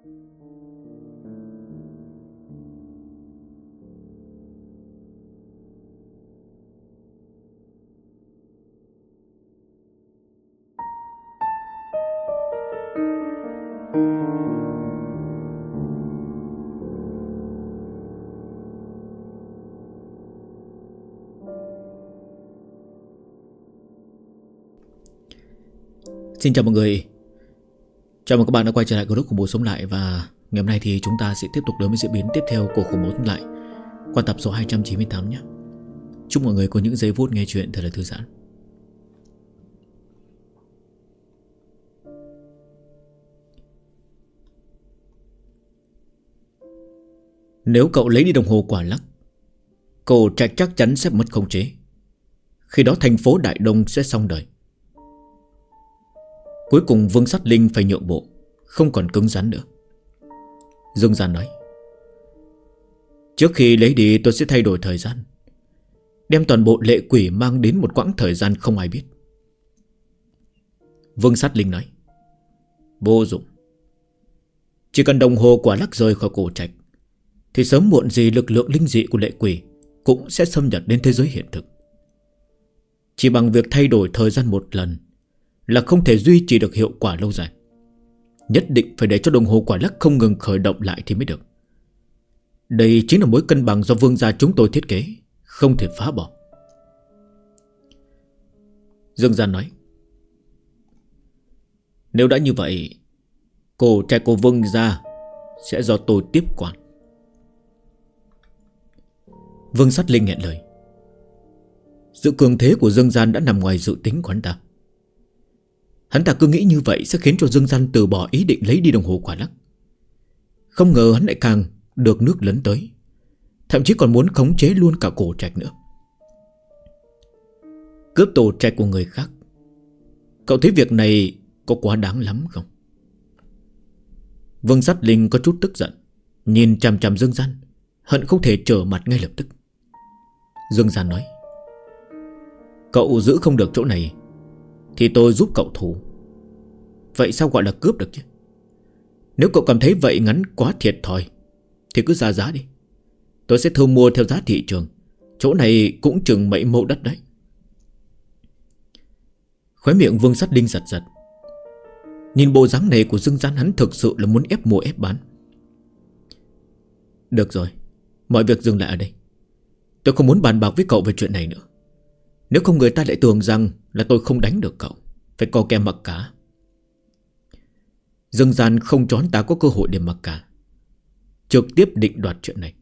Xin chào mọi người. Chào mừng các bạn đã quay trở lại group Khủng Bố Sống Lại. Và ngày hôm nay thì chúng ta sẽ tiếp tục đến với diễn biến tiếp theo của Khủng Bố Sống Lại qua tập số 298 nhé. Chúc mọi người có những giây phút nghe chuyện thật là thư giãn. Nếu cậu lấy đi đồng hồ quả lắc, Cổ Trạch chắc chắn sẽ mất khống chế. Khi đó thành phố Đại Đông sẽ xong đời. Cuối cùng Vương Sát Linh phải nhượng bộ, không còn cứng rắn nữa. Dương Gian nói: trước khi lấy đi tôi sẽ thay đổi thời gian, đem toàn bộ lệ quỷ mang đến một quãng thời gian không ai biết. Vương Sát Linh nói: vô dụng. Chỉ cần đồng hồ quả lắc rời khỏi Cổ Trạch thì sớm muộn gì lực lượng linh dị của lệ quỷ cũng sẽ xâm nhập đến thế giới hiện thực. Chỉ bằng việc thay đổi thời gian một lần là không thể duy trì được hiệu quả lâu dài. Nhất định phải để cho đồng hồ quả lắc không ngừng khởi động lại thì mới được. Đây chính là mối cân bằng do vương gia chúng tôi thiết kế, không thể phá bỏ. Dương Gian nói: nếu đã như vậy, Cổ Trạch của vương gia sẽ do tôi tiếp quản. Vương Sát Linh nghẹn lời. Sự cường thế của Dương Gian đã nằm ngoài dự tính của hắn ta. Hắn ta cứ nghĩ như vậy sẽ khiến cho Dương Gian từ bỏ ý định lấy đi đồng hồ quả lắc. Không ngờ hắn lại càng được nước lấn tới, thậm chí còn muốn khống chế luôn cả Cổ Trạch nữa. Cướp tổ trạch của người khác, cậu thấy việc này có quá đáng lắm không? Vương Sát Linh có chút tức giận, nhìn chằm chằm Dương Gian, hận không thể trở mặt ngay lập tức. Dương Gian nói: cậu giữ không được chỗ này thì tôi giúp cậu thủ. Vậy sao gọi là cướp được chứ? Nếu cậu cảm thấy vậy ngắn quá thiệt thòi thì cứ ra giá đi, tôi sẽ thu mua theo giá thị trường. Chỗ này cũng chừng mấy mẫu đất đấy. Khóe miệng Vương Sát Linh giật giật. Nhìn bộ dáng này của Dương Gian, hắn thực sự là muốn ép mua ép bán. Được rồi, mọi việc dừng lại ở đây. Tôi không muốn bàn bạc với cậu về chuyện này nữa. Nếu không người ta lại tưởng rằng là tôi không đánh được cậu, phải co kè mặc cả. Dương Gian không cho hắn ta có cơ hội để mặc cả, trực tiếp định đoạt chuyện này.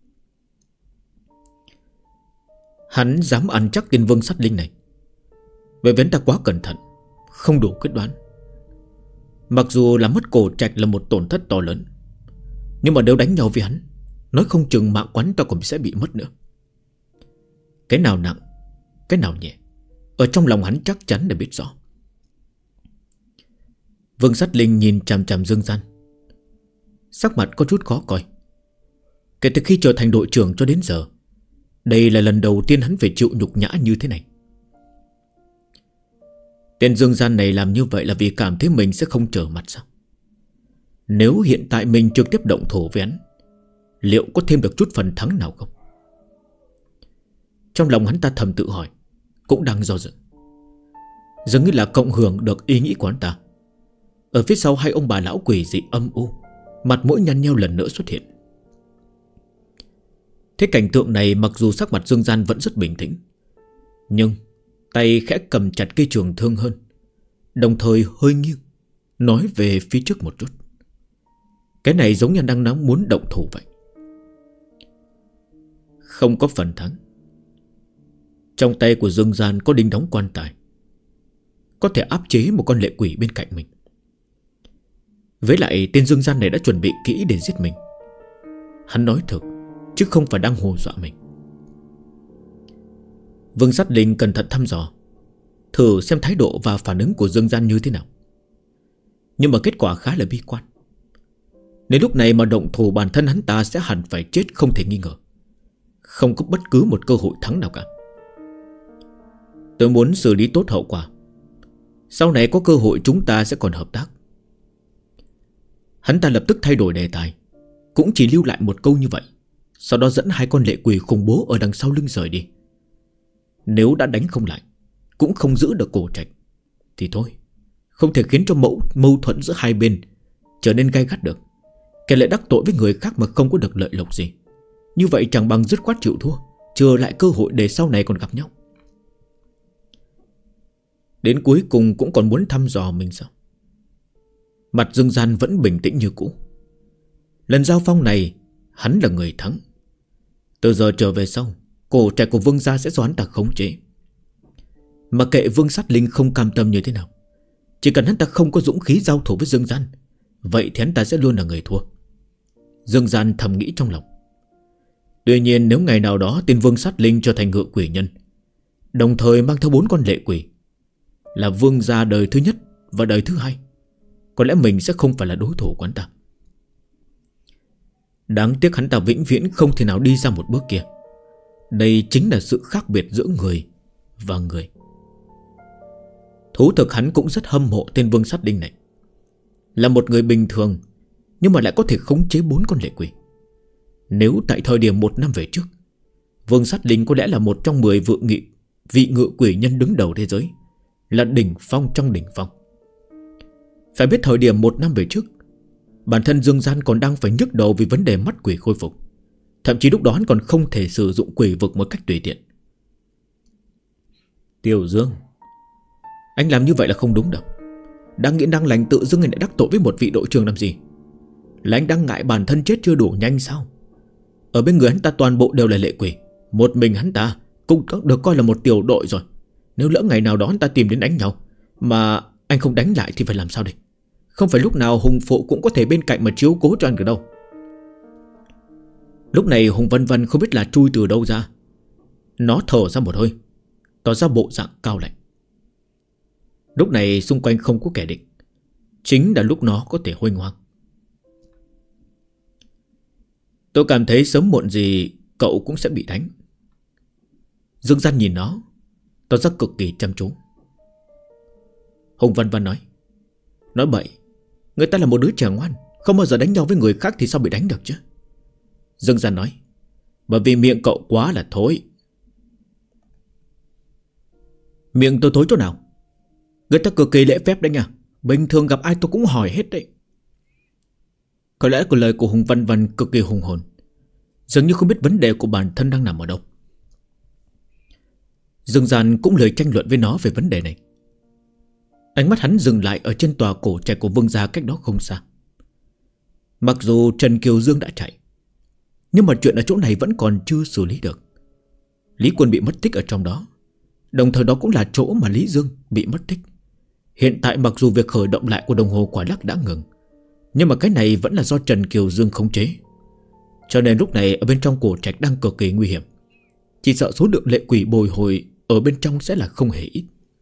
Hắn dám ăn chắc tên Vương Sát Linh này, bởi vì hắn ta quá cẩn thận, không đủ quyết đoán. Mặc dù là mất Cổ Trạch là một tổn thất to lớn, nhưng mà nếu đánh nhau với hắn, nói không chừng mạng quán ta cũng sẽ bị mất nữa. Cái nào nặng, cái nào nhẹ, ở trong lòng hắn chắc chắn đã biết rõ. Vương Sát Linh nhìn chằm chằm Dương Gian, sắc mặt có chút khó coi. Kể từ khi trở thành đội trưởng cho đến giờ, đây là lần đầu tiên hắn phải chịu nhục nhã như thế này. Tên Dương Gian này làm như vậy là vì cảm thấy mình sẽ không trở mặt sao? Nếu hiện tại mình trực tiếp động thủ với hắn, liệu có thêm được chút phần thắng nào không? Trong lòng hắn ta thầm tự hỏi, cũng đang do dự. Dường như là cộng hưởng được ý nghĩ của hắn ta. Ở phía sau hai ông bà lão quỷ dị âm u, mặt mũi nhăn nheo lần nữa xuất hiện. Thế cảnh tượng này, mặc dù sắc mặt Dương Gian vẫn rất bình tĩnh, nhưng tay khẽ cầm chặt cây trường thương hơn, đồng thời hơi nghiêng, nói về phía trước một chút. Cái này giống như đang nóng muốn động thủ vậy. Không có phần thắng. Trong tay của Dương Gian có đinh đóng quan tài, có thể áp chế một con lệ quỷ bên cạnh mình. Với lại tên Dương Gian này đã chuẩn bị kỹ để giết mình. Hắn nói thật, chứ không phải đang hù dọa mình. Vương Sát Linh cẩn thận thăm dò, thử xem thái độ và phản ứng của Dương Gian như thế nào. Nhưng mà kết quả khá là bi quan. Đến lúc này mà động thủ, bản thân hắn ta sẽ hẳn phải chết không thể nghi ngờ, không có bất cứ một cơ hội thắng nào cả. Tôi muốn xử lý tốt hậu quả, sau này có cơ hội chúng ta sẽ còn hợp tác. Hắn ta lập tức thay đổi đề tài, cũng chỉ lưu lại một câu như vậy, sau đó dẫn hai con lệ quỷ khủng bố ở đằng sau lưng rời đi. Nếu đã đánh không lại, cũng không giữ được Cổ Trạch, thì thôi, không thể khiến cho mâu thuẫn giữa hai bên trở nên gay gắt được. Kẻ lại đắc tội với người khác mà không có được lợi lộc gì, như vậy chẳng bằng dứt khoát chịu thua, chờ lại cơ hội để sau này còn gặp nhau. Đến cuối cùng cũng còn muốn thăm dò mình sao? Mặt Dương Gian vẫn bình tĩnh như cũ. Lần giao phong này hắn là người thắng. Từ giờ trở về sau, Cổ Trạch của Vương gia sẽ do hắn ta khống chế. Mà kệ Vương Sát Linh không cam tâm như thế nào, chỉ cần hắn ta không có dũng khí giao thủ với Dương Gian, vậy thì hắn ta sẽ luôn là người thua. Dương Gian thầm nghĩ trong lòng. Tuy nhiên nếu ngày nào đó tên Vương Sát Linh trở thành ngự quỷ nhân, đồng thời mang theo 4 con lệ quỷ, là vương gia đời thứ nhất và đời thứ hai, có lẽ mình sẽ không phải là đối thủ của hắn ta. Đáng tiếc hắn ta vĩnh viễn không thể nào đi ra một bước kia. Đây chính là sự khác biệt giữa người và người. Thú thực hắn cũng rất hâm mộ tên Vương Sát Linh này. Là một người bình thường, nhưng mà lại có thể khống chế 4 con lệ quỷ. Nếu tại thời điểm 1 năm về trước, Vương Sát Linh có lẽ là một trong 10 vị ngự quỷ nhân đứng đầu thế giới, là đỉnh phong trong đỉnh phong. Phải biết thời điểm 1 năm về trước, bản thân Dương Gian còn đang phải nhức đầu vì vấn đề mắt quỷ khôi phục. Thậm chí lúc đó hắn còn không thể sử dụng quỷ vực một cách tùy tiện. Tiểu Dương, anh làm như vậy là không đúng đâu. Đang nghiện đang lành tự dưng anh lại đắc tội với một vị đội trưởng làm gì? Là anh đang ngại bản thân chết chưa đủ nhanh sao? Ở bên người hắn ta toàn bộ đều là lệ quỷ, một mình hắn ta cũng được coi là một tiểu đội rồi. Nếu lỡ ngày nào đó hắn ta tìm đến đánh nhau mà anh không đánh lại thì phải làm sao đây? Không phải lúc nào Hùng Phụ cũng có thể bên cạnh mà chiếu cố cho anh được đâu. Lúc này Hùng Vân Vân không biết là chui từ đâu ra. Nó thở ra một hơi, tỏ ra bộ dạng cao lạnh. Lúc này xung quanh không có kẻ địch, chính là lúc nó có thể huênh hoang. Tôi cảm thấy sớm muộn gì cậu cũng sẽ bị đánh. Dương Gian nhìn nó, tỏ ra cực kỳ chăm chú. Hùng Vân Vân nói bậy, người ta là một đứa trẻ ngoan, không bao giờ đánh nhau với người khác thì sao bị đánh được chứ? Dương Gian nói, bởi vì miệng cậu quá là thối. Miệng tôi thối chỗ nào? Người ta cực kỳ lễ phép đấy nha, bình thường gặp ai tôi cũng hỏi hết đấy. Có lẽ lời của Hùng Vân Vân cực kỳ hùng hồn, dường như không biết vấn đề của bản thân đang nằm ở đâu. Dương Gian cũng lời tranh luận với nó về vấn đề này. Ánh mắt hắn dừng lại ở trên tòa cổ trạch của Vương gia cách đó không xa. Mặc dù Trần Kiều Dương đã chạy, nhưng mà chuyện ở chỗ này vẫn còn chưa xử lý được. Lý Quân bị mất tích ở trong đó, đồng thời đó cũng là chỗ mà Lý Dương bị mất tích. Hiện tại mặc dù việc khởi động lại của đồng hồ quả lắc đã ngừng, nhưng mà cái này vẫn là do Trần Kiều Dương khống chế. Cho nên lúc này ở bên trong cổ trạch đang cực kỳ nguy hiểm. Chỉ sợ số lượng lệ quỷ bồi hồi ở bên trong sẽ là không hề ít.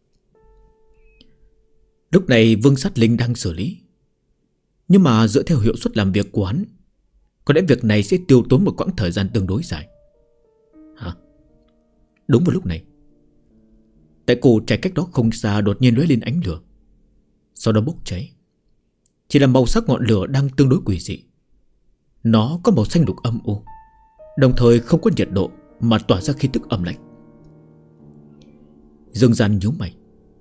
Lúc này Vương Sát Linh đang xử lý, nhưng mà dựa theo hiệu suất làm việc của hắn, có lẽ việc này sẽ tiêu tốn một quãng thời gian tương đối dài. Hả? Đúng vào lúc này, tại cổ trạch cách đó không xa đột nhiên lóe lên ánh lửa, sau đó bốc cháy. Chỉ là màu sắc ngọn lửa đang tương đối quỷ dị. Nó có màu xanh lục âm u, đồng thời không có nhiệt độ mà tỏa ra khí tức âm lạnh. Dương Gian nhíu mày.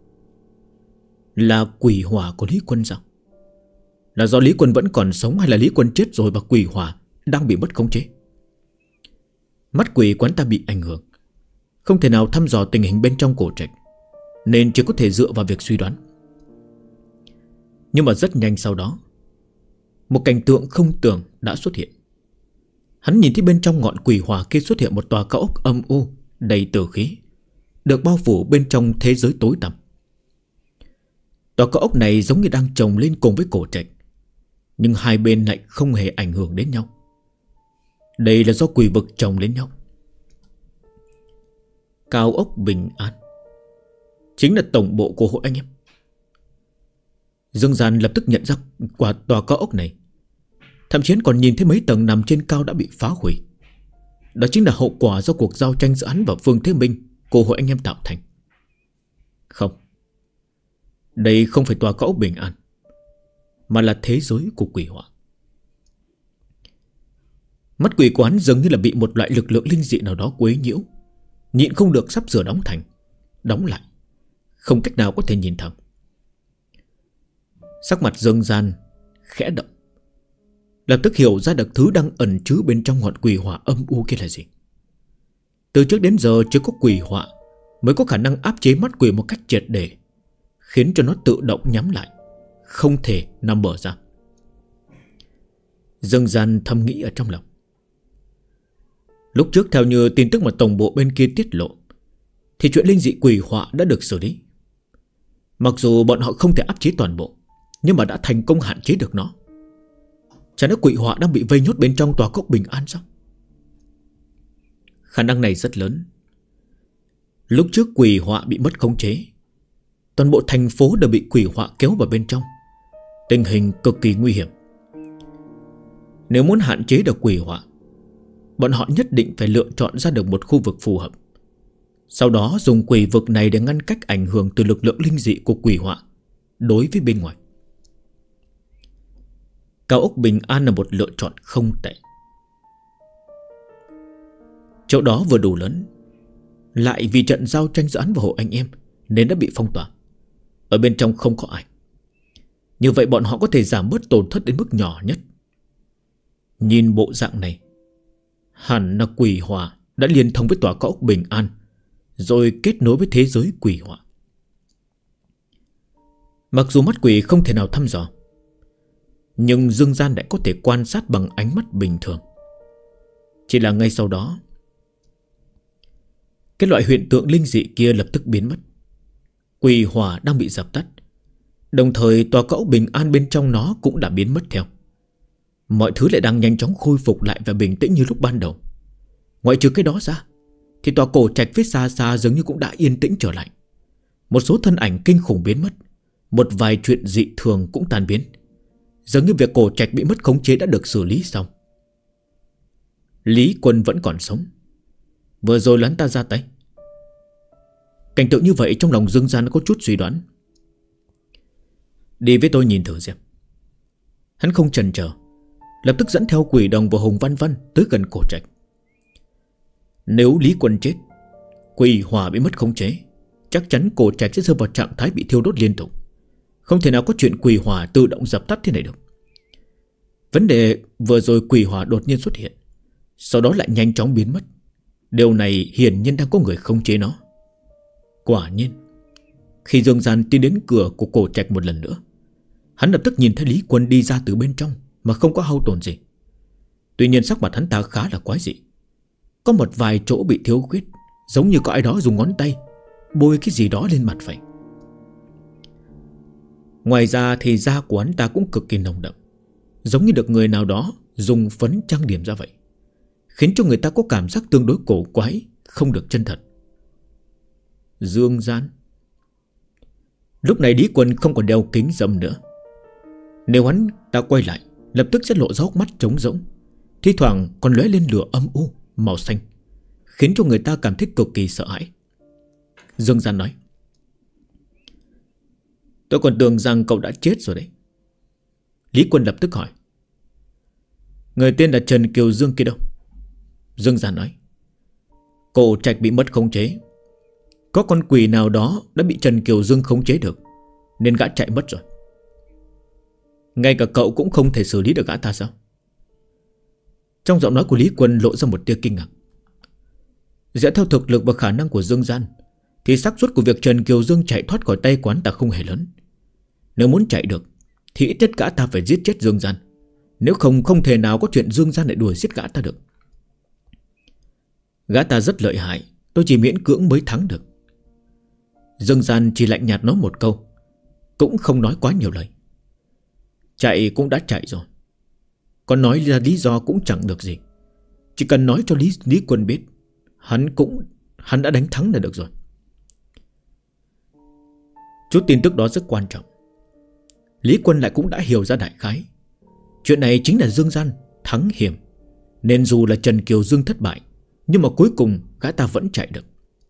Là quỷ hỏa của Lý Quân sao? Là do Lý Quân vẫn còn sống, hay là Lý Quân chết rồi và quỷ hỏa đang bị mất khống chế? Mắt quỷ quán ta bị ảnh hưởng, không thể nào thăm dò tình hình bên trong cổ trạch, nên chỉ có thể dựa vào việc suy đoán. Nhưng mà rất nhanh sau đó, một cảnh tượng không tưởng đã xuất hiện. Hắn nhìn thấy bên trong ngọn quỷ hỏa kia xuất hiện một tòa cao ốc âm u đầy tử khí, được bao phủ bên trong thế giới tối tăm. Tòa cao ốc này giống như đang chồng lên cùng với cổ trạch, nhưng hai bên lại không hề ảnh hưởng đến nhau. Đây là do quỷ vực chồng lên nhau. Cao ốc Bình An chính là tổng bộ của hội anh em. Dương Gian lập tức nhận ra quả tòa cao ốc này, thậm chí còn nhìn thấy mấy tầng nằm trên cao đã bị phá hủy. Đó chính là hậu quả do cuộc giao tranh giữa hắn và Phương Thế Minh của hội anh em tạo thành. Không, đây không phải tòa cao ốc Bình An, mà là thế giới của quỷ hỏa. Mắt quỷ quán dường như là bị một loại lực lượng linh dị nào đó quấy nhiễu, nhịn không được sắp sửa đóng thành, đóng lại, không cách nào có thể nhìn thẳng. Sắc mặt Dương Gian khẽ động, lập tức hiểu ra được thứ đang ẩn chứa bên trong ngọn quỷ hỏa âm u kia là gì. Từ trước đến giờ chỉ có quỷ hỏa mới có khả năng áp chế mắt quỷ một cách triệt để, khiến cho nó tự động nhắm lại, không thể nằm mở ra. Dương Gian thầm nghĩ ở trong lòng. Lúc trước theo như tin tức mà tổng bộ bên kia tiết lộ, thì chuyện linh dị quỷ họa đã được xử lý. Mặc dù bọn họ không thể áp chế toàn bộ, nhưng mà đã thành công hạn chế được nó. Chả lẽ quỷ họa đang bị vây nhốt bên trong tòa cốc bình an sao? Khả năng này rất lớn. Lúc trước quỷ họa bị mất khống chế, toàn bộ thành phố đều bị quỷ họa kéo vào bên trong, tình hình cực kỳ nguy hiểm. Nếu muốn hạn chế được quỷ họa, bọn họ nhất định phải lựa chọn ra được một khu vực phù hợp, sau đó dùng quỷ vực này để ngăn cách ảnh hưởng từ lực lượng linh dị của quỷ họa đối với bên ngoài. Cao ốc bình an là một lựa chọn không tệ. Chỗ đó vừa đủ lớn, lại vì trận giao tranh giữa hắn và hộ anh em nên đã bị phong tỏa. Ở bên trong không có ai. Như vậy bọn họ có thể giảm bớt tổn thất đến mức nhỏ nhất. Nhìn bộ dạng này, hẳn là quỷ hỏa đã liên thông với tòa cao ốc bình an, rồi kết nối với thế giới quỷ hỏa. Mặc dù mắt quỷ không thể nào thăm dò, nhưng Dương Gian lại có thể quan sát bằng ánh mắt bình thường. Chỉ là ngay sau đó, cái loại hiện tượng linh dị kia lập tức biến mất. Quỷ hỏa đang bị dập tắt, đồng thời tòa cao ốc bình an bên trong nó cũng đã biến mất theo. Mọi thứ lại đang nhanh chóng khôi phục lại và bình tĩnh như lúc ban đầu. Ngoại trừ cái đó ra, thì tòa cổ trạch phía xa xa dường như cũng đã yên tĩnh trở lại. Một số thân ảnh kinh khủng biến mất, một vài chuyện dị thường cũng tan biến. Dường như việc cổ trạch bị mất khống chế đã được xử lý xong. Lý Quân vẫn còn sống. Vừa rồi hắn ta ra tay. Cảnh tượng như vậy trong lòng Dương Gian có chút suy đoán. Đi với tôi nhìn thử xem. Hắn không chần chờ, lập tức dẫn theo Quỷ Đồng và Hùng Văn Văn tới gần cổ trạch. Nếu Lý Quân chết, quỷ hỏa bị mất khống chế, chắc chắn cổ trạch sẽ rơi vào trạng thái bị thiêu đốt liên tục. Không thể nào có chuyện quỷ hỏa tự động dập tắt thế này được. Vấn đề vừa rồi quỷ hỏa đột nhiên xuất hiện, sau đó lại nhanh chóng biến mất. Điều này hiển nhiên đang có người khống chế nó. Quả nhiên, khi Dương Gian tiến đến cửa của cổ trạch một lần nữa, hắn lập tức nhìn thấy Lý Quân đi ra từ bên trong mà không có hao tổn gì. Tuy nhiên sắc mặt hắn ta khá là quái dị. Có một vài chỗ bị thiếu khuyết, giống như có ai đó dùng ngón tay bôi cái gì đó lên mặt vậy. Ngoài ra thì da của hắn ta cũng cực kỳ nồng đậm, giống như được người nào đó dùng phấn trang điểm ra vậy, khiến cho người ta có cảm giác tương đối cổ quái, không được chân thật. Dương Gian. Lúc này Lý Quân không còn đeo kính râm nữa. Nếu hắn ta quay lại, lập tức sẽ lộ ra hốc mắt trống rỗng, thi thoảng còn lóe lên lửa âm u màu xanh, khiến cho người ta cảm thấy cực kỳ sợ hãi. Dương Gian nói: Tôi còn tưởng rằng cậu đã chết rồi đấy. Lý Quân lập tức hỏi: Người tên là Trần Kiều Dương kia đâu? Dương Gian nói: Cổ trạch bị mất khống chế. Có con quỷ nào đó đã bị Trần Kiều Dương khống chế được, nên gã chạy mất rồi. Ngay cả cậu cũng không thể xử lý được gã ta sao? Trong giọng nói của Lý Quân lộ ra một tia kinh ngạc. Dựa theo thực lực và khả năng của Dương Gian, thì xác suất của việc Trần Kiều Dương chạy thoát khỏi tay quán ta không hề lớn. Nếu muốn chạy được thì ít nhất gã ta phải giết chết Dương Gian. Nếu không, không thể nào có chuyện Dương Gian lại đuổi giết gã ta được. Gã ta rất lợi hại, tôi chỉ miễn cưỡng mới thắng được. Dương Gian chỉ lạnh nhạt nói một câu, cũng không nói quá nhiều lời. Chạy cũng đã chạy rồi, còn nói ra lý do cũng chẳng được gì. Chỉ cần nói cho Lý Quân biết Hắn đã đánh thắng là được rồi. Chút tin tức đó rất quan trọng. Lý Quân lại cũng đã hiểu ra đại khái. Chuyện này chính là Dương Gian thắng hiểm, nên dù là Trần Kiều Dương thất bại, nhưng mà cuối cùng gã ta vẫn chạy được.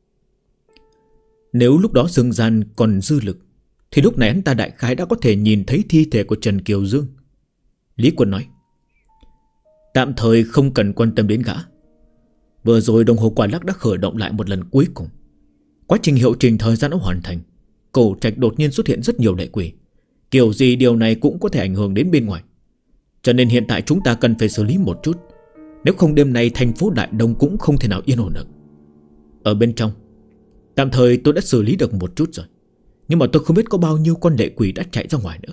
Nếu lúc đó Dương Gian còn dư lực, thì lúc này hắn ta đại khái đã có thể nhìn thấy thi thể của Trần Kiều Dương. Lý Quân nói: Tạm thời không cần quan tâm đến gã. Vừa rồi đồng hồ quả lắc đã khởi động lại một lần cuối cùng. Quá trình hiệu trình thời gian đã hoàn thành. Cổ trạch đột nhiên xuất hiện rất nhiều lệ quỷ. Kiểu gì điều này cũng có thể ảnh hưởng đến bên ngoài. Cho nên hiện tại chúng ta cần phải xử lý một chút. Nếu không đêm nay thành phố Đại Đông cũng không thể nào yên ổn được. Ở bên trong, tạm thời tôi đã xử lý được một chút rồi, nhưng mà tôi không biết có bao nhiêu con lệ quỷ đã chạy ra ngoài nữa.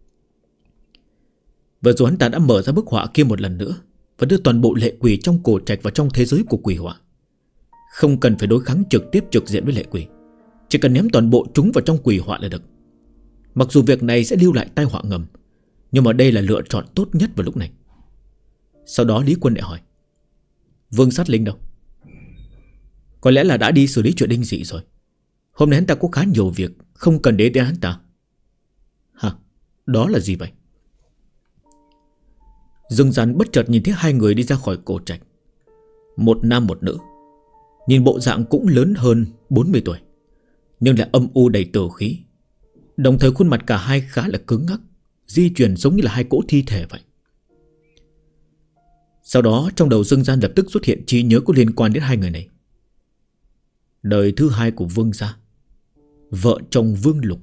Vừa rồi hắn ta đã mở ra bức họa kia một lần nữa và đưa toàn bộ lệ quỷ trong cổ trạch vào trong thế giới của quỷ họa. Không cần phải đối kháng trực tiếp trực diện với lệ quỷ, chỉ cần ném toàn bộ chúng vào trong quỷ họa là được. Mặc dù việc này sẽ lưu lại tai họa ngầm, nhưng mà đây là lựa chọn tốt nhất vào lúc này. Sau đó Lý Quân lại hỏi: Vương Sát Linh đâu? Có lẽ là đã đi xử lý chuyện đinh dị rồi. Hôm nay hắn ta có khá nhiều việc, không cần để đến hắn ta. Hả? Đó là gì vậy? Dương Gian bất chợt nhìn thấy hai người đi ra khỏi cổ trạch. Một nam một nữ. Nhìn bộ dạng cũng lớn hơn 40 tuổi, nhưng lại âm u đầy tử khí. Đồng thời khuôn mặt cả hai khá là cứng ngắc, di chuyển giống như là hai cỗ thi thể vậy. Sau đó trong đầu Dương Gian lập tức xuất hiện trí nhớ có liên quan đến hai người này. Đời thứ hai của Vương gia, vợ chồng Vương Lục.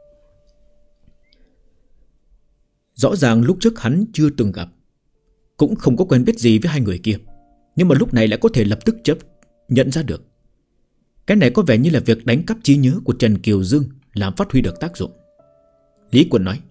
Rõ ràng lúc trước hắn chưa từng gặp, cũng không có quen biết gì với hai người kia, nhưng mà lúc này lại có thể lập tức nhận ra được. Cái này có vẻ như là việc đánh cắp trí nhớ của Trần Kiều Dương làm phát huy được tác dụng. Lý Quân nói: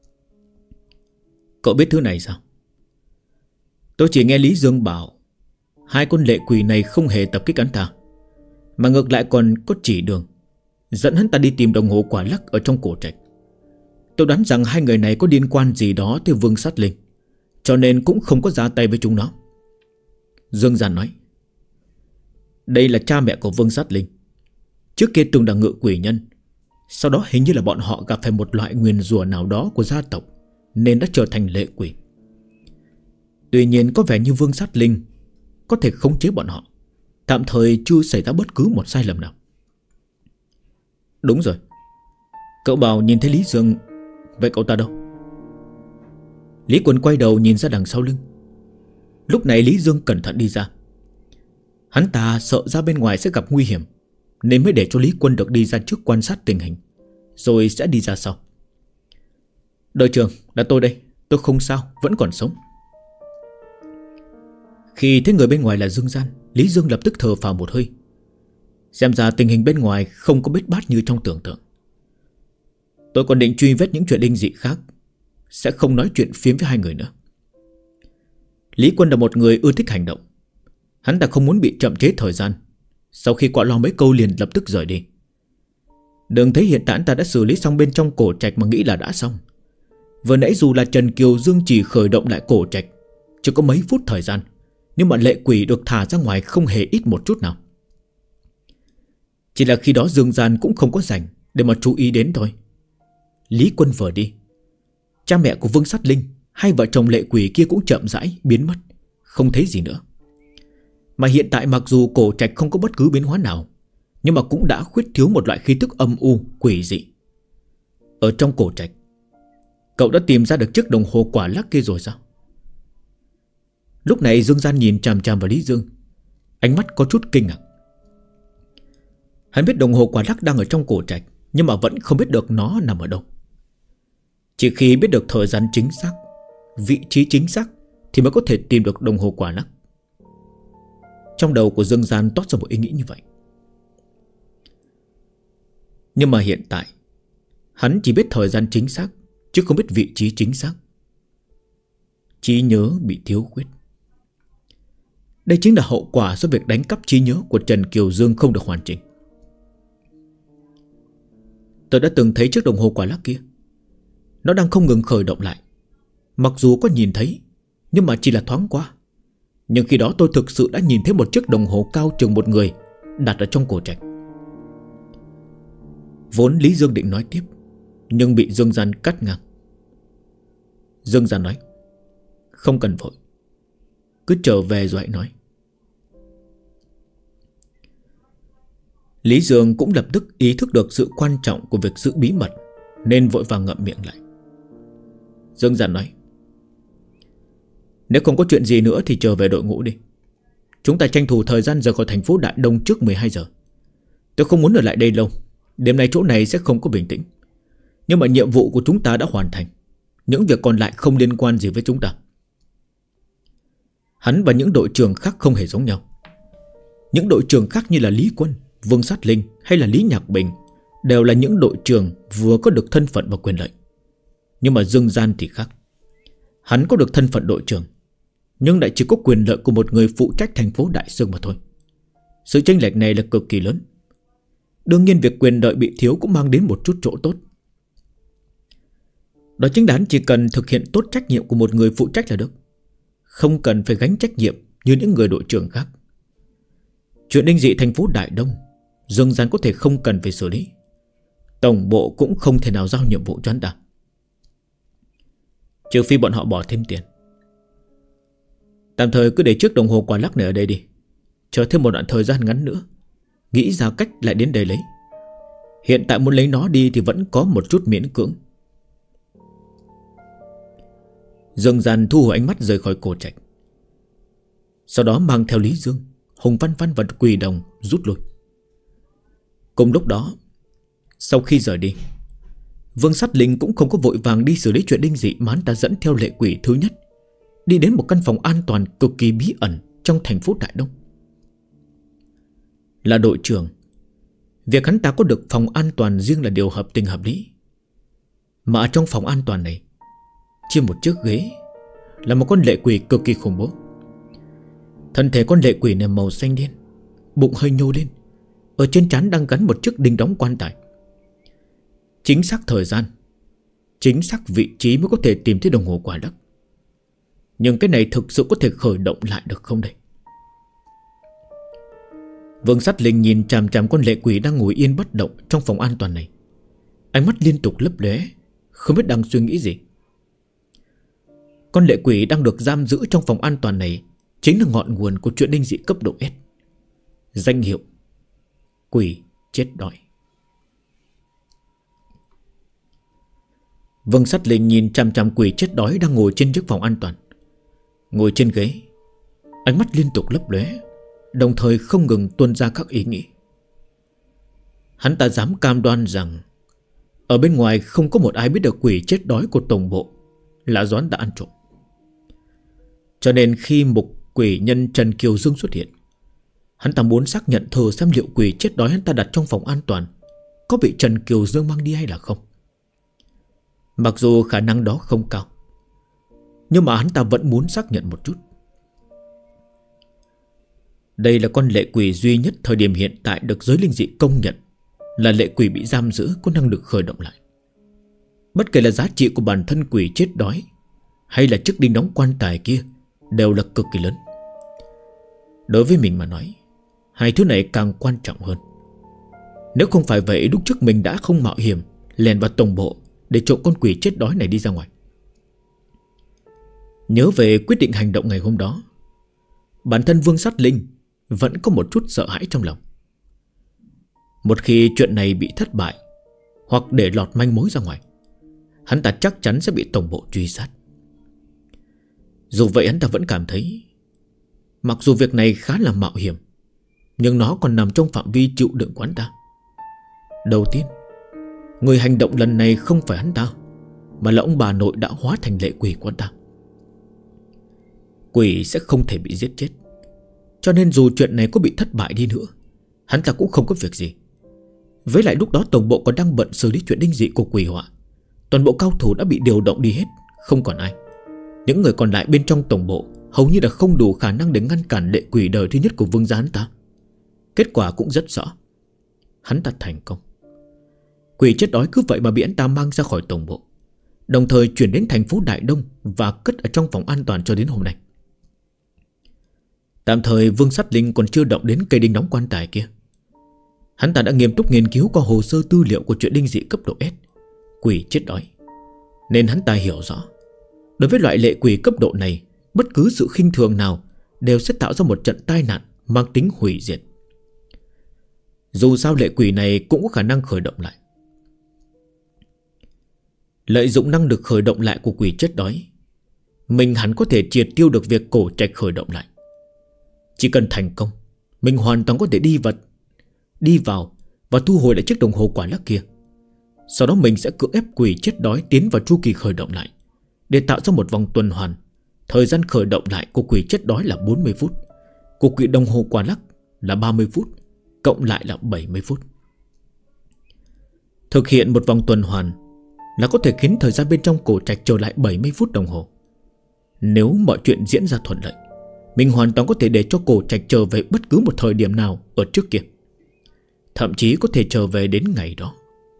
Cậu biết thứ này sao? Tôi chỉ nghe Lý Dương bảo hai con lệ quỷ này không hề tập kích hắn ta, mà ngược lại còn có chỉ đường dẫn hắn ta đi tìm đồng hồ quả lắc ở trong cổ trạch. Tôi đoán rằng hai người này có liên quan gì đó tới Vương Sát Linh, cho nên cũng không có ra tay với chúng nó. Dương Gian nói: Đây là cha mẹ của Vương Sát Linh. Trước kia từng là ngự quỷ nhân, sau đó hình như là bọn họ gặp phải một loại nguyền rủa nào đó của gia tộc, nên đã trở thành lệ quỷ. Tuy nhiên có vẻ như Vương Sát Linh có thể khống chế bọn họ, tạm thời chưa xảy ra bất cứ một sai lầm nào. Đúng rồi. Cậu bảo nhìn thấy Lý Dương, vậy cậu ta đâu? Lý Quân quay đầu nhìn ra đằng sau lưng. Lúc này Lý Dương cẩn thận đi ra. Hắn ta sợ ra bên ngoài sẽ gặp nguy hiểm, nên mới để cho Lý Quân được đi ra trước quan sát tình hình, rồi sẽ đi ra sau. Đội trưởng, là tôi đây. Tôi không sao, vẫn còn sống. Khi thấy người bên ngoài là Dương Gian, Lý Dương lập tức thở phào một hơi. Xem ra tình hình bên ngoài không có bết bát như trong tưởng tượng. Tôi còn định truy vết những chuyện đinh dị khác, sẽ không nói chuyện phiếm với hai người nữa. Lý Quân là một người ưa thích hành động. Hắn ta không muốn bị chậm chế thời gian. Sau khi quạ lo mấy câu liền lập tức rời đi. Đừng thấy hiện tại hắn ta đã xử lý xong bên trong cổ trạch mà nghĩ là đã xong. Vừa nãy dù là Trần Kiều Dương chỉ khởi động lại cổ trạch chỉ có mấy phút thời gian, nhưng mà lệ quỷ được thả ra ngoài không hề ít một chút nào. Chỉ là khi đó Dương Gian cũng không có rảnh để mà chú ý đến thôi. Lý Quân vừa đi, cha mẹ của Vương Sát Linh, hai vợ chồng lệ quỷ kia cũng chậm rãi biến mất, không thấy gì nữa. Mà hiện tại mặc dù cổ trạch không có bất cứ biến hóa nào, nhưng mà cũng đã khuyết thiếu một loại khí tức âm u quỷ dị. Ở trong cổ trạch, cậu đã tìm ra được chiếc đồng hồ quả lắc kia rồi sao? Lúc này Dương Gian nhìn chằm chằm vào Lý Dương, ánh mắt có chút kinh ngạc. Hắn biết đồng hồ quả lắc đang ở trong cổ trạch, nhưng mà vẫn không biết được nó nằm ở đâu. Chỉ khi biết được thời gian chính xác, vị trí chính xác, thì mới có thể tìm được đồng hồ quả lắc. Trong đầu của Dương Gian toát ra một ý nghĩ như vậy. Nhưng mà hiện tại hắn chỉ biết thời gian chính xác, chứ không biết vị trí chính xác. Trí nhớ bị thiếu khuyết. Đây chính là hậu quả do việc đánh cắp trí nhớ của Trần Kiều Dương không được hoàn chỉnh. Tôi đã từng thấy chiếc đồng hồ quả lắc kia, nó đang không ngừng khởi động lại. Mặc dù có nhìn thấy, nhưng mà chỉ là thoáng qua. Nhưng khi đó tôi thực sự đã nhìn thấy một chiếc đồng hồ cao chừng một người đặt ở trong cổ trạch. Vốn Lý Dương định nói tiếp, nhưng bị Dương Gian cắt ngang. Dương Gian nói: Không cần vội, cứ trở về rồi hãy nói. Lý Dương cũng lập tức ý thức được sự quan trọng của việc giữ bí mật, nên vội vàng ngậm miệng lại. Dương Gian nói: Nếu không có chuyện gì nữa thì trở về đội ngũ đi. Chúng ta tranh thủ thời gian rời khỏi thành phố Đại Đông trước 12 giờ. Tôi không muốn ở lại đây lâu. Đêm nay chỗ này sẽ không có bình tĩnh. Nhưng mà nhiệm vụ của chúng ta đã hoàn thành. Những việc còn lại không liên quan gì với chúng ta. Hắn và những đội trưởng khác không hề giống nhau. Những đội trưởng khác như là Lý Quân, Vương Sát Linh hay là Lý Nhạc Bình đều là những đội trưởng vừa có được thân phận và quyền lợi. Nhưng mà Dương Gian thì khác. Hắn có được thân phận đội trưởng, nhưng lại chỉ có quyền lợi của một người phụ trách thành phố Đại Sương mà thôi. Sự chênh lệch này là cực kỳ lớn. Đương nhiên việc quyền lợi bị thiếu cũng mang đến một chút chỗ tốt. Đó chính là hắn chỉ cần thực hiện tốt trách nhiệm của một người phụ trách là được, không cần phải gánh trách nhiệm như những người đội trưởng khác. Chuyện đinh dị thành phố Đại Đông, Dương Gian có thể không cần phải xử lý. Tổng bộ cũng không thể nào giao nhiệm vụ cho hắn ta, trừ phi bọn họ bỏ thêm tiền. Tạm thời cứ để chiếc đồng hồ quả lắc này ở đây đi. Chờ thêm một đoạn thời gian ngắn nữa, nghĩ ra cách lại đến đây lấy. Hiện tại muốn lấy nó đi thì vẫn có một chút miễn cưỡng. Dương Gian thu hồi ánh mắt rời khỏi Cổ Trạch. Sau đó mang theo Lý Dương, Hùng Văn Văn và Quỷ Đồng rút lui. Cùng lúc đó, sau khi rời đi, Vương Sát Linh cũng không có vội vàng đi xử lý chuyện đinh dị, mà hắn ta dẫn theo Lệ Quỷ thứ nhất đi đến một căn phòng an toàn cực kỳ bí ẩn trong thành phố Đại Đông. Là đội trưởng, việc hắn ta có được phòng an toàn riêng là điều hợp tình hợp lý. Mà ở trong phòng an toàn này, trên một chiếc ghế là một con lệ quỷ cực kỳ khủng bố. Thân thể con lệ quỷ này màu xanh đen, bụng hơi nhô lên, ở trên trán đang gắn một chiếc đinh đóng quan tài. Chính xác thời gian, chính xác vị trí mới có thể tìm thấy đồng hồ quả lắc. Nhưng cái này thực sự có thể khởi động lại được không đây? Vương Sát Linh nhìn chằm chằm con lệ quỷ đang ngồi yên bất động trong phòng an toàn này, ánh mắt liên tục lấp lóe, không biết đang suy nghĩ gì. Con lệ quỷ đang được giam giữ trong phòng an toàn này chính là ngọn nguồn của chuyện đinh dị cấp độ S. Danh hiệu Quỷ Chết Đói. Vương Sát Linh nhìn chằm chằm quỷ chết đói đang ngồi trên chiếc phòng an toàn, ngồi trên ghế, ánh mắt liên tục lấp lóe, đồng thời không ngừng tuôn ra các ý nghĩ. Hắn ta dám cam đoan rằng ở bên ngoài không có một ai biết được quỷ chết đói của tổng bộ là do hắn ta ăn trộm. Cho nên khi mục quỷ nhân Trần Kiều Dương xuất hiện, hắn ta muốn xác nhận thử xem liệu quỷ chết đói hắn ta đặt trong phòng an toàn có bị Trần Kiều Dương mang đi hay là không. Mặc dù khả năng đó không cao, nhưng mà hắn ta vẫn muốn xác nhận một chút. Đây là con lệ quỷ duy nhất thời điểm hiện tại được giới linh dị công nhận là lệ quỷ bị giam giữ có năng lực khởi động lại. Bất kể là giá trị của bản thân quỷ chết đói hay là chiếc đinh đóng quan tài kia đều là cực kỳ lớn. Đối với mình mà nói, hai thứ này càng quan trọng hơn. Nếu không phải vậy, lúc trước mình đã không mạo hiểm lèn vào tổng bộ để trộm con quỷ chết đói này đi ra ngoài. Nhớ về quyết định hành động ngày hôm đó, bản thân Vương Sát Linh vẫn có một chút sợ hãi trong lòng. Một khi chuyện này bị thất bại hoặc để lọt manh mối ra ngoài, hắn ta chắc chắn sẽ bị tổng bộ truy sát. Dù vậy hắn ta vẫn cảm thấy mặc dù việc này khá là mạo hiểm, nhưng nó còn nằm trong phạm vi chịu đựng của hắn ta. Đầu tiên, người hành động lần này không phải hắn ta, mà là ông bà nội đã hóa thành lệ quỷ của hắn ta. Quỷ sẽ không thể bị giết chết, cho nên dù chuyện này có bị thất bại đi nữa, hắn ta cũng không có việc gì. Với lại lúc đó tổng bộ còn đang bận xử lý chuyện đinh dị của quỷ họa, toàn bộ cao thủ đã bị điều động đi hết, không còn ai. Những người còn lại bên trong tổng bộ hầu như là không đủ khả năng để ngăn cản lệ quỷ đời thứ nhất của Vương gia hắn ta. Kết quả cũng rất rõ, hắn ta thành công. Quỷ chết đói cứ vậy mà bị hắn ta mang ra khỏi tổng bộ, đồng thời chuyển đến thành phố Đại Đông và cất ở trong phòng an toàn cho đến hôm nay. Tạm thời Vương Sát Linh còn chưa động đến cây đinh đóng quan tài kia. Hắn ta đã nghiêm túc nghiên cứu qua hồ sơ tư liệu của chuyện đinh dị cấp độ S, quỷ chết đói, nên hắn ta hiểu rõ đối với loại lệ quỷ cấp độ này, bất cứ sự khinh thường nào đều sẽ tạo ra một trận tai nạn mang tính hủy diệt. Dù sao lệ quỷ này cũng có khả năng khởi động lại. Lợi dụng năng lực khởi động lại của quỷ chết đói, mình hẳn có thể triệt tiêu được việc cổ trạch khởi động lại. Chỉ cần thành công, mình hoàn toàn có thể đi vào và thu hồi lại chiếc đồng hồ quả lắc kia. Sau đó mình sẽ cưỡng ép quỷ chết đói tiến vào chu kỳ khởi động lại, để tạo ra một vòng tuần hoàn. Thời gian khởi động lại của quỷ chết đói là 40 phút, của quỷ đồng hồ quả lắc là 30 phút, cộng lại là 70 phút. Thực hiện một vòng tuần hoàn là có thể khiến thời gian bên trong cổ trạch trở lại 70 phút đồng hồ. Nếu mọi chuyện diễn ra thuận lợi, mình hoàn toàn có thể để cho cổ trạch trở về bất cứ một thời điểm nào ở trước kia, thậm chí có thể trở về đến ngày đó.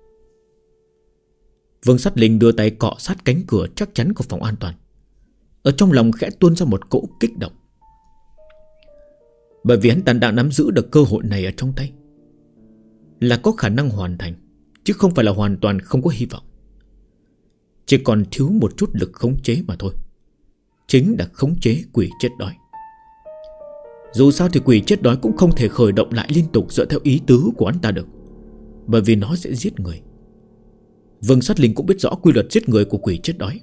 Vương Sát Linh đưa tay cọ sát cánh cửa chắc chắn của phòng an toàn. Ở trong lòng khẽ tuôn ra một cỗ kích động, bởi vì hắn đã nắm giữ được cơ hội này ở trong tay, là có khả năng hoàn thành, chứ không phải là hoàn toàn không có hy vọng. Chỉ còn thiếu một chút lực khống chế mà thôi, chính là khống chế quỷ chết đói. Dù sao thì quỷ chết đói cũng không thể khởi động lại liên tục dựa theo ý tứ của hắn ta được, bởi vì nó sẽ giết người. Vương Sát Linh cũng biết rõ quy luật giết người của quỷ chết đói.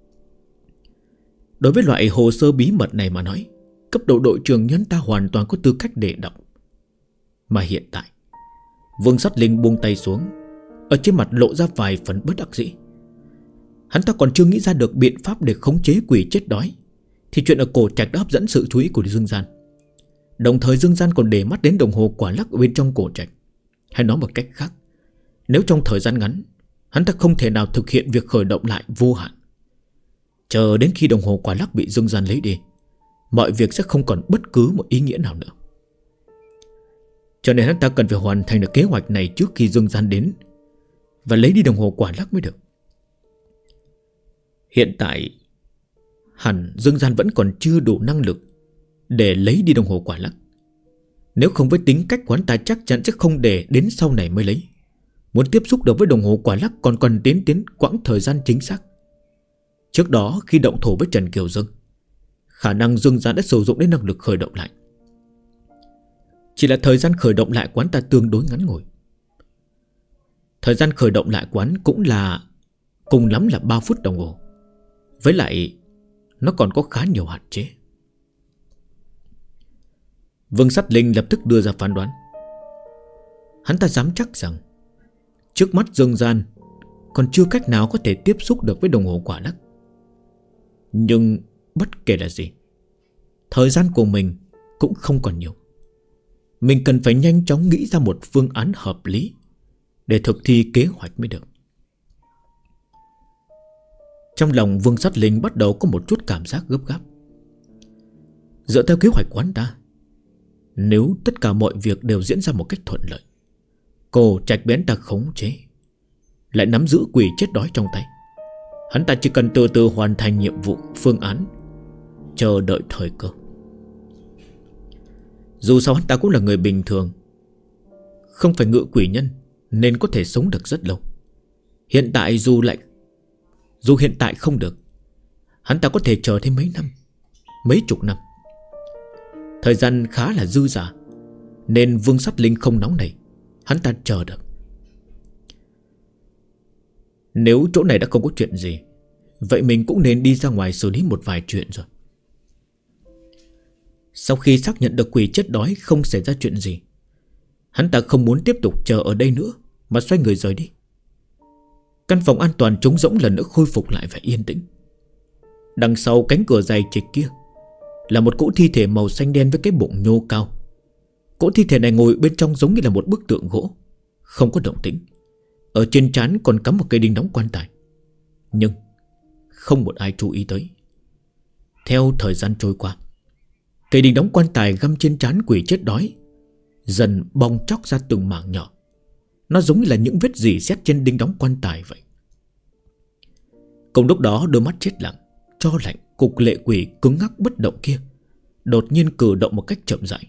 Đối với loại hồ sơ bí mật này mà nói, cấp độ đội trưởng nhân ta hoàn toàn có tư cách để đọc. Mà hiện tại Vương Sát Linh buông tay xuống, ở trên mặt lộ ra vài phần bất đắc dĩ. Hắn ta còn chưa nghĩ ra được biện pháp để khống chế quỷ chết đói, thì chuyện ở cổ trạch đã hấp dẫn sự chú ý của Dương Gian. Đồng thời Dương Gian còn để mắt đến đồng hồ quả lắc ở bên trong cổ trạch. Hay nói một cách khác, nếu trong thời gian ngắn hắn ta không thể nào thực hiện việc khởi động lại vô hạn, chờ đến khi đồng hồ quả lắc bị Dương Gian lấy đi, mọi việc sẽ không còn bất cứ một ý nghĩa nào nữa. Cho nên hắn ta cần phải hoàn thành được kế hoạch này trước khi Dương Gian đến và lấy đi đồng hồ quả lắc mới được. Hiện tại hẳn Dương Gian vẫn còn chưa đủ năng lực để lấy đi đồng hồ quả lắc. Nếu không, với tính cách của hắn ta chắc chắn sẽ không để đến sau này mới lấy. Muốn tiếp xúc được với đồng hồ quả lắc còn cần tiến quãng thời gian chính xác. Trước đó khi động thổ với Trần Kiều Dương, khả năng Dương Gian đã sử dụng đến năng lực khởi động lại. Chỉ là thời gian khởi động lại quán ta tương đối ngắn ngủi. Thời gian khởi động lại quán cũng là cùng lắm là 3 phút đồng hồ. Với lại nó còn có khá nhiều hạn chế. Vương Sát Linh lập tức đưa ra phán đoán. Hắn ta dám chắc rằng trước mắt Dương Gian còn chưa cách nào có thể tiếp xúc được với đồng hồ quả lắc. Nhưng bất kể là gì, thời gian của mình cũng không còn nhiều. Mình cần phải nhanh chóng nghĩ ra một phương án hợp lý để thực thi kế hoạch mới được. Trong lòng Vương Sát Linh bắt đầu có một chút cảm giác gấp gáp. Dựa theo kế hoạch của hắn ta, nếu tất cả mọi việc đều diễn ra một cách thuận lợi, cổ trạch bén ta khống chế, lại nắm giữ quỷ chết đói trong tay, hắn ta chỉ cần từ từ hoàn thành nhiệm vụ, phương án, chờ đợi thời cơ. Dù sao hắn ta cũng là người bình thường, không phải ngự quỷ nhân, nên có thể sống được rất lâu. Hiện tại dù hiện tại không được, hắn ta có thể chờ thêm mấy năm, mấy chục năm. Thời gian khá là dư dả, nên Vương Sát Linh không nóng nảy, hắn ta chờ được. Nếu chỗ này đã không có chuyện gì, vậy mình cũng nên đi ra ngoài xử lý một vài chuyện rồi. Sau khi xác nhận được quỷ chết đói không xảy ra chuyện gì, hắn ta không muốn tiếp tục chờ ở đây nữa, mà xoay người rời đi. Căn phòng an toàn trống rỗng lần nữa khôi phục lại vẻ yên tĩnh. Đằng sau cánh cửa dày trịch kia là một cỗ thi thể màu xanh đen với cái bụng nhô cao. Cỗ thi thể này ngồi bên trong giống như là một bức tượng gỗ, không có động tĩnh. Ở trên trán còn cắm một cây đinh đóng quan tài, nhưng không một ai chú ý tới. Theo thời gian trôi qua, cây đinh đóng quan tài găm trên trán quỷ chết đói dần bong tróc ra từng mảng nhỏ. Nó giống như là những vết rỉ sét trên đinh đóng quan tài vậy. Cùng lúc đó, đôi mắt chết lặng, cho lạnh, cục lệ quỷ cứng ngắc bất động kia đột nhiên cử động một cách chậm rãi.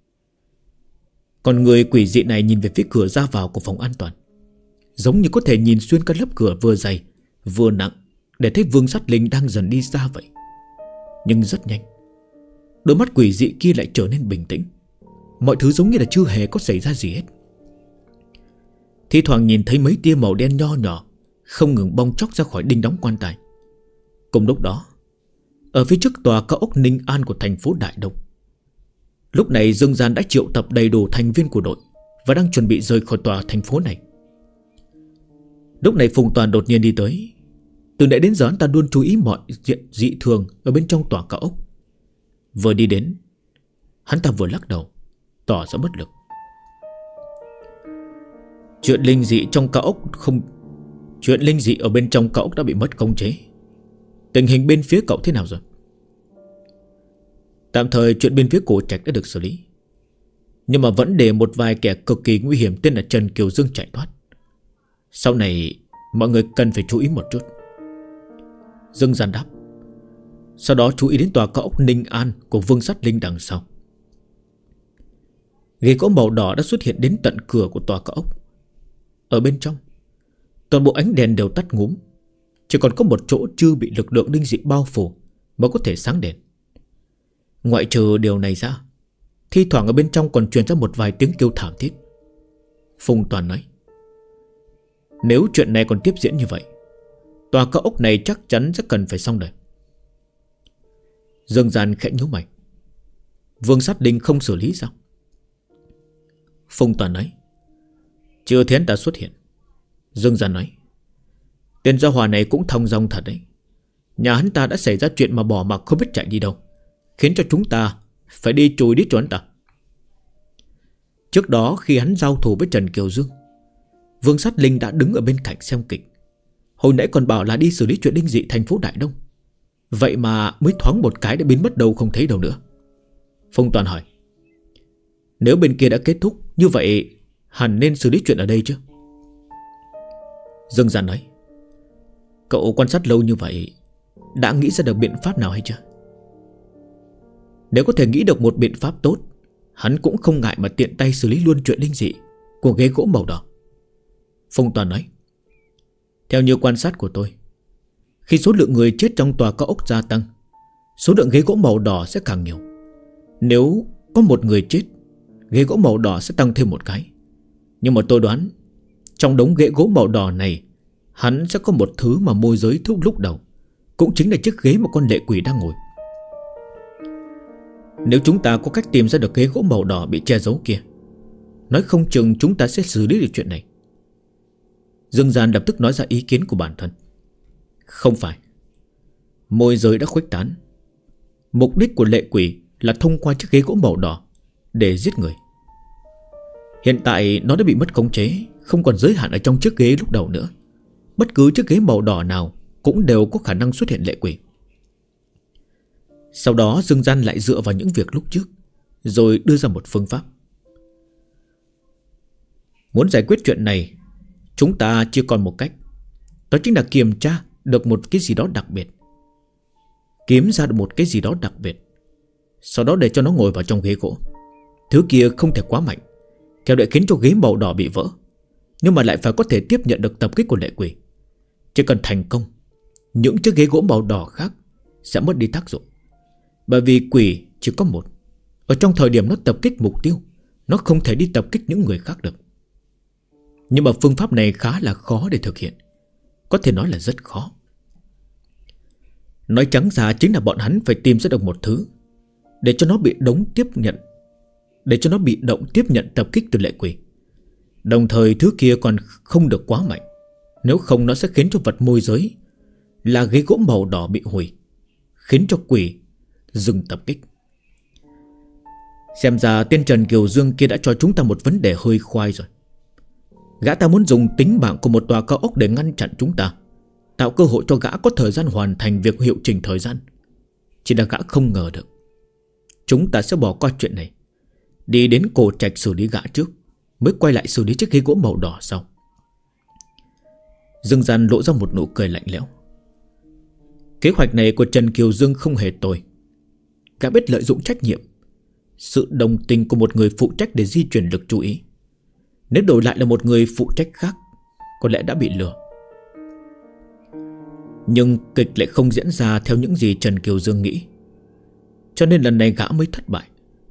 Còn người quỷ dị này nhìn về phía cửa ra vào của phòng an toàn, giống như có thể nhìn xuyên các lớp cửa vừa dày vừa nặng, để thấy Vương Sát Linh đang dần đi ra vậy. Nhưng rất nhanh, đôi mắt quỷ dị kia lại trở nên bình tĩnh. Mọi thứ giống như là chưa hề có xảy ra gì hết. Thi thoảng nhìn thấy mấy tia màu đen nho nhỏ không ngừng bong tróc ra khỏi đinh đóng quan tài. Cùng lúc đó, ở phía trước tòa cao ốc Ninh An của thành phố Đại Đông. Lúc này Dương Gian đã triệu tập đầy đủ thành viên của đội và đang chuẩn bị rời khỏi tòa thành phố này. Lúc này Phùng Toàn đột nhiên đi tới. Từ nãy đến giờ hắn ta luôn chú ý mọi diện dị thường ở bên trong tòa cao ốc. Vừa đi đến, hắn ta vừa lắc đầu, tỏ ra bất lực. Chuyện linh dị ở bên trong cao ốc đã bị mất khống chế. Tình hình bên phía cậu thế nào rồi? Tạm thời chuyện bên phía Cổ Trạch đã được xử lý, nhưng mà vẫn để một vài kẻ cực kỳ nguy hiểm tên là Trần Kiều Dương chạy thoát. Sau này mọi người cần phải chú ý một chút. Dương Gian đáp. Sau đó chú ý đến tòa cao ốc Ninh An của Vương Sát Linh đằng sau. Ghế gỗ màu đỏ đã xuất hiện đến tận cửa của tòa cao ốc. Ở bên trong, toàn bộ ánh đèn đều tắt ngúm, chỉ còn có một chỗ chưa bị lực lượng linh dị bao phủ mới có thể sáng đèn. Ngoại trừ điều này ra, thi thoảng ở bên trong còn truyền ra một vài tiếng kêu thảm thiết. Phùng Toàn nói, nếu chuyện này còn tiếp diễn như vậy, tòa cao ốc này chắc chắn sẽ cần phải xong đời. Dương Gian khẽ nhíu mày. Vương Sát Linh không xử lý sao? Phùng Toàn nói, chưa thấy hắn ta xuất hiện. Dương Gian nói, tên gia hỏa này cũng thong dong thật đấy. Nhà hắn ta đã xảy ra chuyện mà bỏ mặc không biết chạy đi đâu, khiến cho chúng ta phải đi chùi đít cho hắn ta. Trước đó khi hắn giao thủ với Trần Kiều Dương, Vương Sát Linh đã đứng ở bên cạnh xem kịch. Hồi nãy còn bảo là đi xử lý chuyện linh dị thành phố Đại Đông, vậy mà mới thoáng một cái đã biến mất đâu không thấy đâu nữa. Phong Toàn hỏi, nếu bên kia đã kết thúc như vậy, hẳn nên xử lý chuyện ở đây chứ? Dương Gian nói, cậu quan sát lâu như vậy, đã nghĩ ra được biện pháp nào hay chưa? Nếu có thể nghĩ được một biện pháp tốt, hắn cũng không ngại mà tiện tay xử lý luôn chuyện linh dị của ghế gỗ màu đỏ. Phong Toàn nói, theo như quan sát của tôi, khi số lượng người chết trong tòa cao ốc gia tăng, số lượng ghế gỗ màu đỏ sẽ càng nhiều. Nếu có một người chết, ghế gỗ màu đỏ sẽ tăng thêm một cái. Nhưng mà tôi đoán, trong đống ghế gỗ màu đỏ này, hắn sẽ có một thứ mà môi giới thúc lúc đầu, cũng chính là chiếc ghế mà con lệ quỷ đang ngồi. Nếu chúng ta có cách tìm ra được ghế gỗ màu đỏ bị che giấu kia, nói không chừng chúng ta sẽ xử lý được chuyện này. Dương Gian lập tức nói ra ý kiến của bản thân. Không phải, môi giới đã khuếch tán. Mục đích của lệ quỷ là thông qua chiếc ghế gỗ màu đỏ để giết người. Hiện tại nó đã bị mất khống chế, không còn giới hạn ở trong chiếc ghế lúc đầu nữa. Bất cứ chiếc ghế màu đỏ nào cũng đều có khả năng xuất hiện lệ quỷ. Sau đó Dương Gian lại dựa vào những việc lúc trước, rồi đưa ra một phương pháp. Muốn giải quyết chuyện này, chúng ta chỉ còn một cách, đó chính là kiểm tra được một cái gì đó đặc biệt. Kiếm ra được một cái gì đó đặc biệt, sau đó để cho nó ngồi vào trong ghế gỗ. Thứ kia không thể quá mạnh, kẻo để khiến cho ghế màu đỏ bị vỡ, nhưng mà lại phải có thể tiếp nhận được tập kích của lệ quỷ. Chỉ cần thành công, những chiếc ghế gỗ màu đỏ khác sẽ mất đi tác dụng. Bởi vì quỷ chỉ có một, ở trong thời điểm nó tập kích mục tiêu, nó không thể đi tập kích những người khác được. Nhưng mà phương pháp này khá là khó để thực hiện, có thể nói là rất khó. Nói trắng ra chính là bọn hắn phải tìm ra được một thứ để cho nó bị động tiếp nhận tập kích từ lệ quỷ. Đồng thời thứ kia còn không được quá mạnh, nếu không nó sẽ khiến cho vật môi giới là ghế gỗ màu đỏ bị hủy, khiến cho quỷ dừng tập kích. Xem ra tên Trần Kiều Dương kia đã cho chúng ta một vấn đề hơi khoai rồi. Gã ta muốn dùng tính mạng của một tòa cao ốc để ngăn chặn chúng ta, tạo cơ hội cho gã có thời gian hoàn thành việc hiệu chỉnh thời gian. Chỉ là gã không ngờ được chúng ta sẽ bỏ qua chuyện này, đi đến Cổ Trạch xử lý gã trước, mới quay lại xử lý chiếc ghế gỗ màu đỏ sau. Dương Gian lộ ra một nụ cười lạnh lẽo. Kế hoạch này của Trần Kiều Dương không hề tồi. Gã biết lợi dụng trách nhiệm, sự đồng tình của một người phụ trách để di chuyển lực chú ý. Nếu đổi lại là một người phụ trách khác, có lẽ đã bị lừa. Nhưng kịch lại không diễn ra theo những gì Trần Kiều Dương nghĩ, cho nên lần này gã mới thất bại.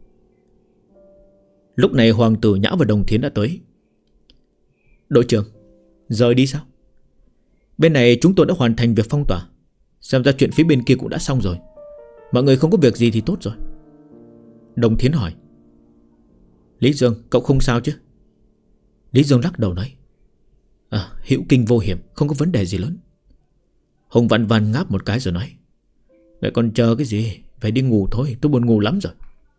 Lúc này Hoàng tử Nhã và Đồng Thiến đã tới. Đội trưởng, rời đi sao? Bên này chúng tôi đã hoàn thành việc phong tỏa, xem ra chuyện phía bên kia cũng đã xong rồi. Mọi người không có việc gì thì tốt rồi. Đồng Thiến hỏi. Lý Dương, cậu không sao chứ? Lý Dương lắc đầu nói. Hữu kinh vô hiểm, không có vấn đề gì lớn. Hùng Văn Văn ngáp một cái rồi nói. Vậy còn chờ cái gì? Phải đi ngủ thôi, tôi buồn ngủ lắm rồi.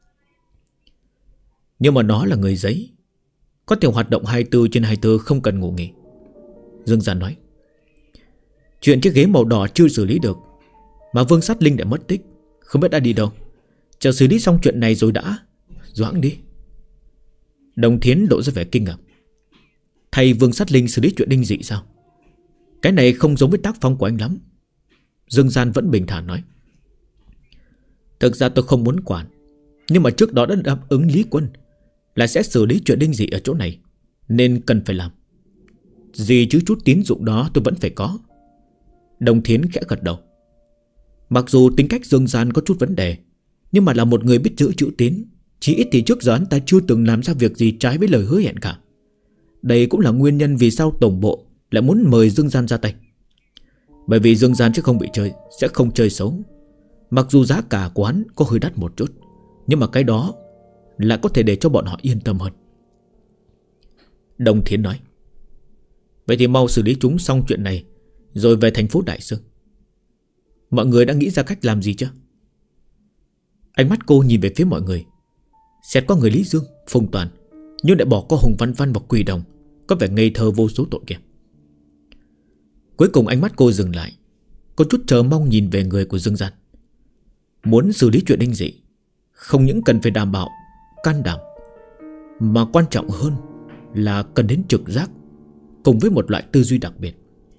Nhưng mà nó là người giấy, có thể hoạt động 24/24, không cần ngủ nghỉ. Dương Gian nói. Chuyện chiếc ghế màu đỏ chưa xử lý được, mà Vương Sát Linh đã mất tích, không biết đã đi đâu. Chờ xử lý xong chuyện này rồi đã. Doãn đi. Đồng Thiến đổ ra vẻ kinh ngạc. Thầy Vương Sát Linh xử lý chuyện đinh dị sao? Cái này không giống với tác phong của anh lắm. Dương Gian vẫn bình thản nói. Thực ra tôi không muốn quản, nhưng mà trước đó đã đáp ứng Lý Quân là sẽ xử lý chuyện đinh dị ở chỗ này, nên cần phải làm. Gì chứ chút tín dụng đó tôi vẫn phải có. Đồng Thiến khẽ gật đầu. Mặc dù tính cách Dương Gian có chút vấn đề, nhưng mà là một người biết giữ chữ tín. Chỉ ít thì trước giờ anh ta chưa từng làm ra việc gì trái với lời hứa hẹn cả. Đây cũng là nguyên nhân vì sao tổng bộ lại muốn mời Dương Gian ra tay. Bởi vì Dương Gian sẽ không chơi xấu. Mặc dù giá cả của hắn có hơi đắt một chút, nhưng mà cái đó lại có thể để cho bọn họ yên tâm hơn. Đồng Thiến nói. Vậy thì mau xử lý chúng xong chuyện này, rồi về thành phố Đại Sương. Mọi người đã nghĩ ra cách làm gì chưa? Ánh mắt cô nhìn về phía mọi người, xét qua người Lý Dương, Phùng Toàn, nhưng lại bỏ qua Hùng Văn Văn và Quỳ Đồng, có vẻ ngây thơ vô số tội kia. Cuối cùng ánh mắt cô dừng lại, có chút chờ mong nhìn về người của Dương Gian. Muốn xử lý chuyện đinh dị, không những cần phải đảm bảo can đảm, mà quan trọng hơn là cần đến trực giác, cùng với một loại tư duy đặc biệt.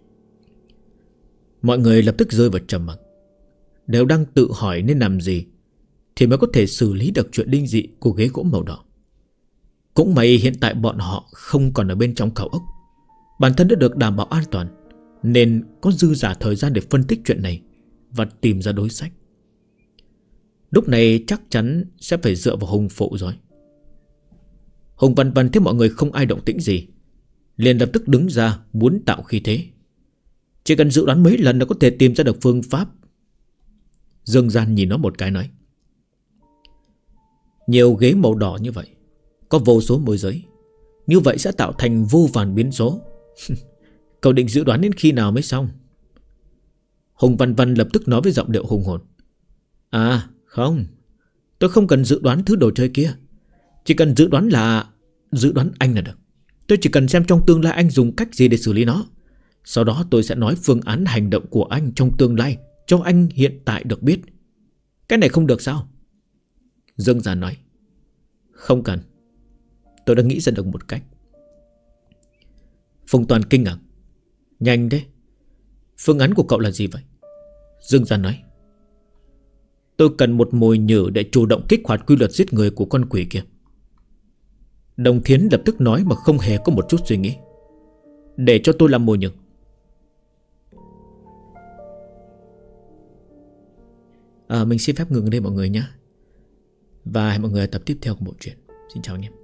Mọi người lập tức rơi vào trầm mặc, đều đang tự hỏi nên làm gì thì mới có thể xử lý được chuyện đinh dị của ghế gỗ màu đỏ. Cũng may hiện tại bọn họ không còn ở bên trong khẩu ốc, bản thân đã được đảm bảo an toàn, nên có dư giả thời gian để phân tích chuyện này và tìm ra đối sách. Lúc này chắc chắn sẽ phải dựa vào Hùng phụ rồi. Hùng Văn Văn thấy mọi người không ai động tĩnh gì, liền lập tức đứng ra muốn tạo khí thế. Chỉ cần dự đoán mấy lần là có thể tìm ra được phương pháp. Dương Gian nhìn nó một cái nói. Nhiều ghế màu đỏ như vậy, có vô số môi giới, như vậy sẽ tạo thành vô vàn biến số. Cậu định dự đoán đến khi nào mới xong? Hùng Văn Văn lập tức nói với giọng điệu hùng hồn. À không, tôi không cần dự đoán thứ đồ chơi kia. Chỉ cần dự đoán anh là được. Tôi chỉ cần xem trong tương lai anh dùng cách gì để xử lý nó. Sau đó tôi sẽ nói phương án hành động của anh trong tương lai cho anh hiện tại được biết. Cái này không được sao? Dương Gian nói. Không cần, tôi đã nghĩ ra được một cách. Phùng Toàn kinh ngạc. Nhanh thế, phương án của cậu là gì vậy? Dương Gian nói. Tôi cần một mồi nhử để chủ động kích hoạt quy luật giết người của con quỷ kia. Đồng Thiến lập tức nói mà không hề có một chút suy nghĩ. Để cho tôi làm mồi nhử. Mình xin phép ngừng đây mọi người nhé. Và hẹn mọi người ở tập tiếp theo của bộ truyện. Xin chào anh em.